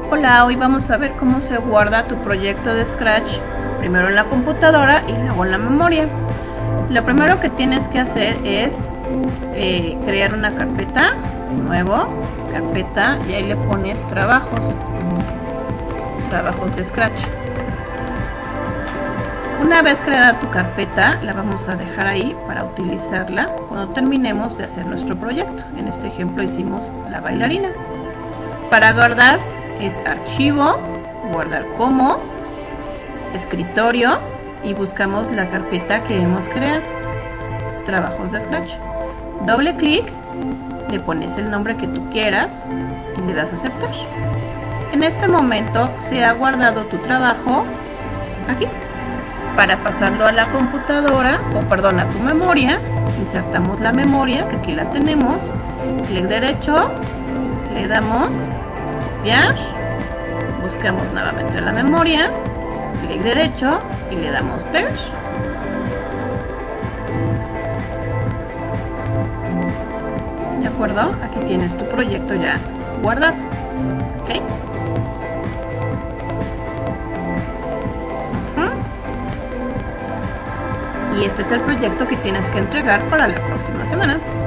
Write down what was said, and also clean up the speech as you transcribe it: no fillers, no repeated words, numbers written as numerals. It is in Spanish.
Hola, hoy vamos a ver cómo se guarda tu proyecto de Scratch, primero en la computadora y luego en la memoria. Lo primero que tienes que hacer es crear una carpeta, nuevo, carpeta, y ahí le pones trabajos de Scratch. Una vez creada tu carpeta, la vamos a dejar ahí para utilizarla cuando terminemos de hacer nuestro proyecto. En este ejemplo hicimos la bailarina. Para guardar es archivo, guardar como, escritorio, y buscamos la carpeta que hemos creado, trabajos de Scratch. Doble clic, le pones el nombre que tú quieras y le das a aceptar. En este momento se ha guardado tu trabajo aquí. Para pasarlo a la computadora, a tu memoria, insertamos la memoria, que aquí la tenemos, clic derecho, le damos copiar, buscamos nuevamente la memoria, clic derecho y le damos pegar. ¿De acuerdo? Aquí tienes tu proyecto ya guardado. ¿Ok? Y este es el proyecto que tienes que entregar para la próxima semana.